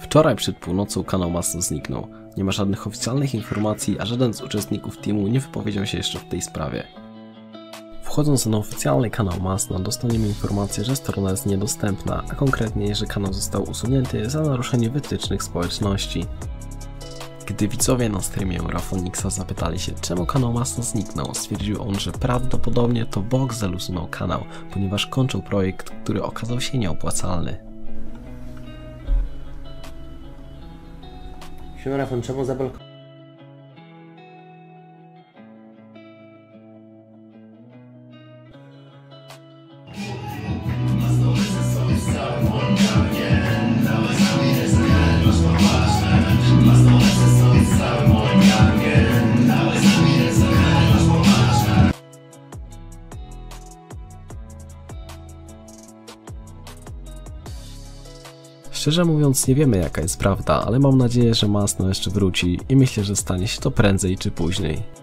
Wczoraj przed północą kanał Masno zniknął. Nie ma żadnych oficjalnych informacji, a żaden z uczestników teamu nie wypowiedział się jeszcze w tej sprawie. Wchodząc na oficjalny kanał Masno, dostaniemy informację, że strona jest niedostępna, a konkretnie, że kanał został usunięty za naruszenie wytycznych społeczności. Gdy widzowie na streamie Eurafonixa zapytali się, czemu kanał Masno zniknął, stwierdził on, że prawdopodobnie to Boxel usunął kanał, ponieważ kończył projekt, który okazał się nieopłacalny. Siema Rafon, czemu zablokował? Szczerze mówiąc nie wiemy jaka jest prawda, ale mam nadzieję, że Masno jeszcze wróci i myślę, że stanie się to prędzej czy później.